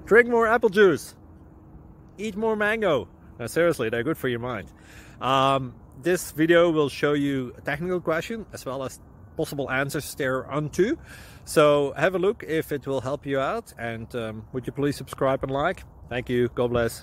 Drink more apple juice. Eat more mango. No, seriously, they're good for your mind. This video will show you a technical question as well as possible answers thereunto. So have a look if it will help you out, and would you please subscribe and like? Thank you. God bless.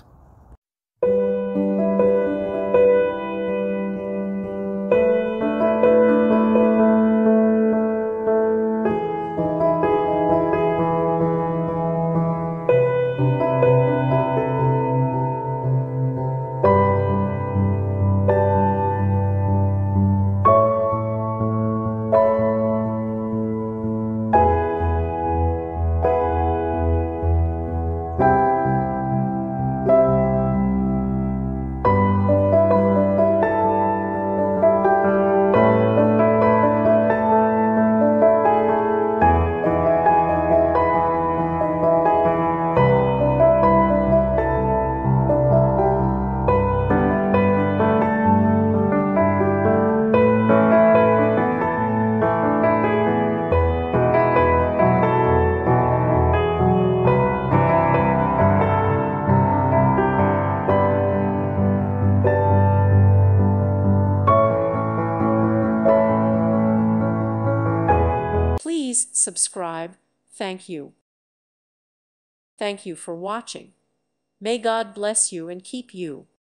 Please subscribe. Thank you. Thank you for watching. May God bless you and keep you.